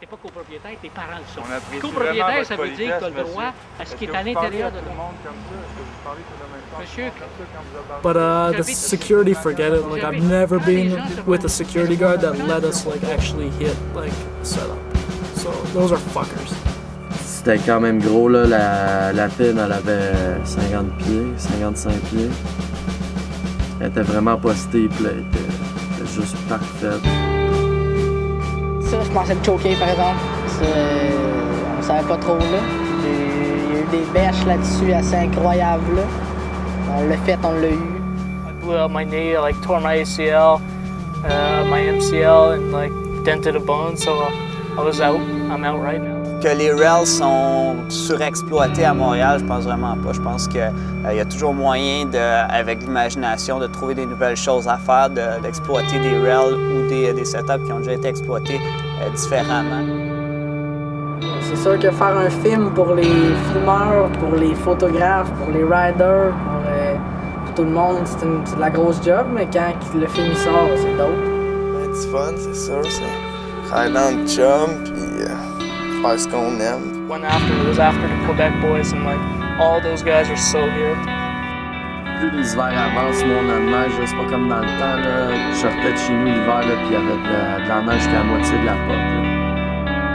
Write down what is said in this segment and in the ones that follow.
pas copropriétaire, tes parents le sont. On apprécie Copropriétaire, vraiment ça votre veut dire que tu as le politesse, droit monsieur. à ce qui Est-ce est à que vous parlez l'intérieur à de tout le ton... monde comme ça? Est-ce que vous parlez tout le même temps Monsieur, comme ça quand vous êtes dans But the security, forget it. Like, I've never been with a security guard that let us, like, actually hit, like, setup. So, those are fuckers. C'était quand même gros, là. La pine, elle avait 50 pieds, 55 pieds. Elle était vraiment pas steep, là. Elle était juste parfaite. Ça, je pensais le choquer, par exemple. On savait pas trop, là. Il y a eu des bêches là-dessus assez incroyables, là. On l'a fait, on l'a eu. I blew out my knee, I like tore my ACL, my MCL, and like dented a bone, so I was out. I'm out right now. Que les rails sont surexploités à Montréal, je pense vraiment pas. Je pense qu'il y a toujours moyen, avec l'imagination, de trouver des nouvelles choses à faire, d'exploiter des rails ou des setups qui ont déjà été exploités différemment. C'est sûr que faire un film pour les filmeurs, pour les photographes, pour les riders, pour tout le monde, c'est de la grosse job, mais quand le film sort, c'est dope. C'est fun, c'est sûr. C'est ride dans le chum, puis faire ce qu'on aime. Went after, it was after the Quebec boys, and like all those guys are so here. Plus les hivers avancent, nous on a de neige, c'est pas comme dans le temps, là. Je sortais de chez nous l'hiver, là, puis il y avait de la neige jusqu'à la moitié de la porte, là.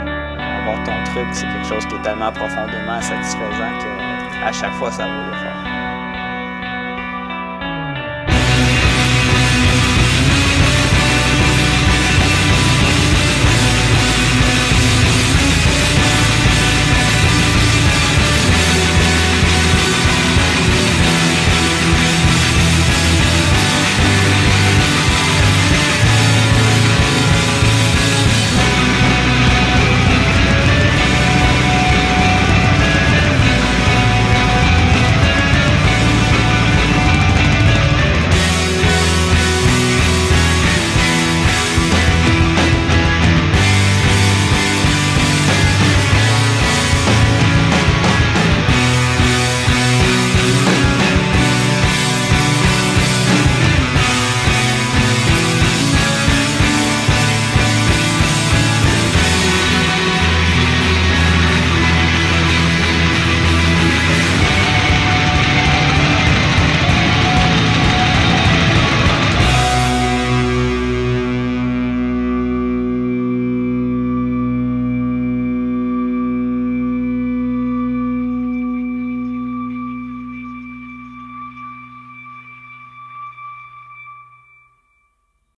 Avoir ton truc, c'est quelque chose qui est tellement profondément satisfaisant qu'à chaque fois, ça vaut le faire.